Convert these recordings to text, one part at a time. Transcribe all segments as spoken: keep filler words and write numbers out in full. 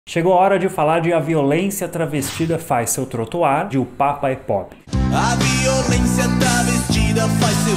Chegou a hora de falar de A Violência Travestida Faz Seu Trotuar, de O Papa é Pop. A violência travestida faz seu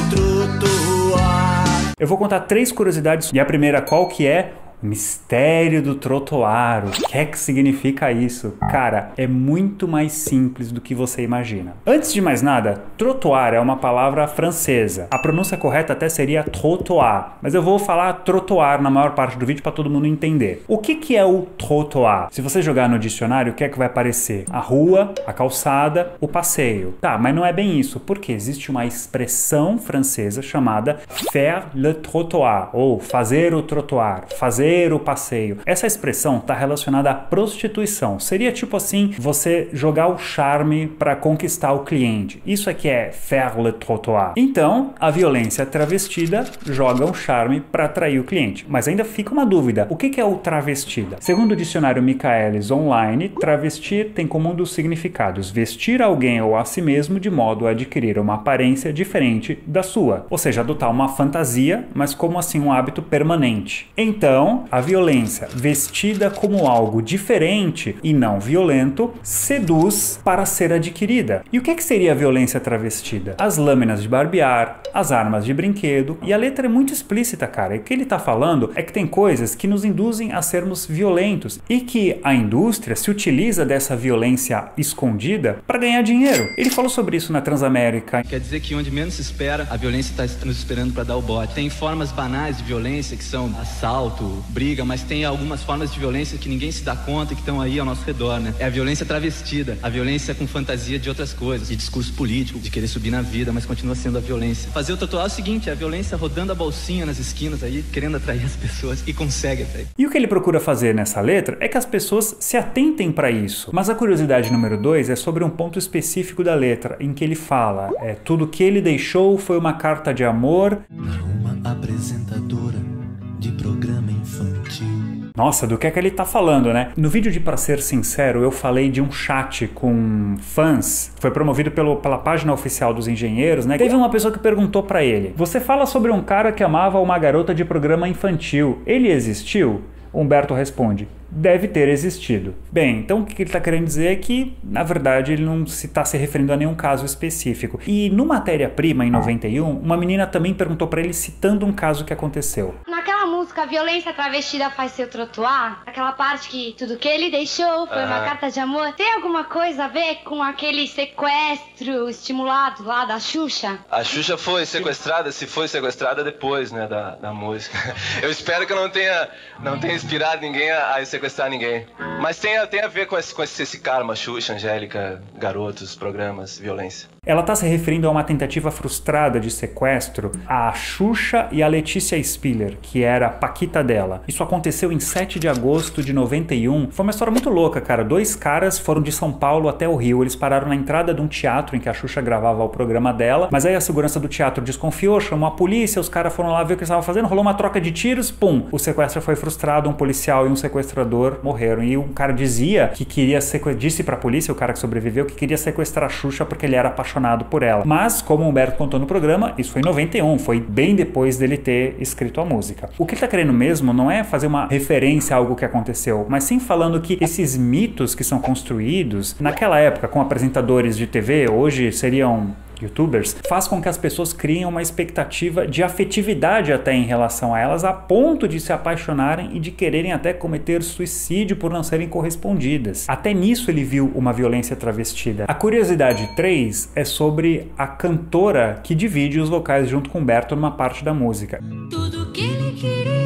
trotuar. Eu vou contar três curiosidades, e a primeira qual que é? O mistério do trotuar. O que é que significa isso? Cara, é muito mais simples do que você imagina. Antes de mais nada, trotuar é uma palavra francesa. A pronúncia correta até seria trottoir, mas eu vou falar trotuar na maior parte do vídeo para todo mundo entender. O que que é o trottoir? Se você jogar no dicionário, o que é que vai aparecer? A rua, a calçada, o passeio. Tá, mas não é bem isso, porque existe uma expressão francesa chamada faire le trottoir, ou fazer o trotuar, fazer o passeio. Essa expressão está relacionada à prostituição. Seria tipo assim, você jogar o charme para conquistar o cliente. Isso é que é faire le trottoir. Então, a violência travestida joga um charme para atrair o cliente. Mas ainda fica uma dúvida. O que é o travestida? Segundo o dicionário Michaelis Online, travestir tem como um dos significados vestir alguém ou a si mesmo de modo a adquirir uma aparência diferente da sua. Ou seja, adotar uma fantasia, mas como assim um hábito permanente. Então, a violência vestida como algo diferente e não violento seduz para ser adquirida. E o que, é que seria a violência travestida? As lâminas de barbear, as armas de brinquedo, e a letra é muito explícita, cara. E o que ele está falando é que tem coisas que nos induzem a sermos violentos e que a indústria se utiliza dessa violência escondida para ganhar dinheiro. Ele falou sobre isso na Transamérica. Quer dizer que onde menos se espera, a violência está nos esperando para dar o bote. Tem formas banais de violência que são assalto, briga, mas tem algumas formas de violência que ninguém se dá conta e que estão aí ao nosso redor, né? É a violência travestida, a violência com fantasia de outras coisas, de discurso político, de querer subir na vida, mas continua sendo a violência. Fazer o trotuar é o seguinte, é a violência rodando a bolsinha nas esquinas aí, querendo atrair as pessoas, e consegue atrair. E o que ele procura fazer nessa letra é que as pessoas se atentem para isso. Mas a curiosidade número dois é sobre um ponto específico da letra, em que ele fala, é, tudo que ele deixou foi uma carta de amor Para uma apresentadora de programa infantil. Nossa, do que é que ele tá falando, né? No vídeo de Pra Ser Sincero, eu falei de um chat com fãs, foi promovido pelo, pela página oficial dos engenheiros, né? Teve uma pessoa que perguntou pra ele, você fala sobre um cara que amava uma garota de programa infantil, ele existiu? Humberto responde, deve ter existido. Bem, então o que ele está querendo dizer é que, na verdade, ele não se está se referindo a nenhum caso específico. E no Matéria-Prima, em noventa e um, uma menina também perguntou para ele citando um caso que aconteceu. Naquela música, a violência travestida faz seu trotuar, aquela parte que tudo que ele deixou foi uma carta de amor, tem alguma coisa a ver com aquele sequestro estimulado lá da Xuxa? A Xuxa foi sequestrada, se foi sequestrada depois, né, da, da música. Eu espero que eu não tenha, não tenha inspirado ninguém a, a sequestrar ninguém. Mas tem, tem a ver com esse, com esse, esse karma, Xuxa, Angélica, garotos, programas, violência. Ela está se referindo a uma tentativa frustrada de sequestro à Xuxa e à Letícia Spiller, que era a paquita dela. Isso aconteceu em sete de agosto de noventa e um. Foi uma história muito louca, cara. Dois caras foram de São Paulo até o Rio. Eles pararam na entrada de um teatro em que a Xuxa gravava o programa dela, mas aí a segurança do teatro desconfiou, chamou a polícia, os caras foram lá ver o que eles estavam fazendo, rolou uma troca de tiros, pum! O sequestro foi frustrado, um policial e um sequestrador morreram. E o cara dizia que queria sequestrar, disse pra polícia, o cara que sobreviveu, que queria sequestrar a Xuxa porque ele era apaixonado por ela. Mas, como o Humberto contou no programa, isso foi em noventa e um, foi bem depois dele ter escrito a música. O que ele tá querendo mesmo não é fazer uma referência a algo que aconteceu, mas sim falando que esses mitos que são construídos naquela época com apresentadores de T V, hoje seriam youtubers, faz com que as pessoas criem uma expectativa de afetividade até em relação a elas, a ponto de se apaixonarem e de quererem até cometer suicídio por não serem correspondidas. Até nisso ele viu uma violência travestida. A curiosidade três é sobre a cantora que divide os vocais junto com Humberto numa parte da música. Tudo que ele queria.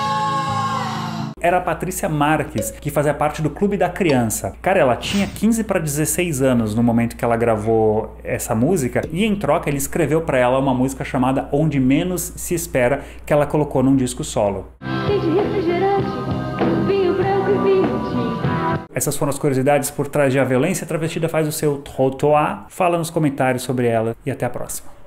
Era a Patrícia Marques, que fazia parte do Clube da Criança. Cara, ela tinha quinze para dezesseis anos no momento que ela gravou essa música, e em troca ele escreveu para ela uma música chamada Onde Menos Se Espera, que ela colocou num disco solo. Tem de refrigerante, vinho branco e vinho tinto. Essas foram as curiosidades por trás de A Violência Travestida Faz o Seu Trotuar. Fala nos comentários sobre ela e até a próxima.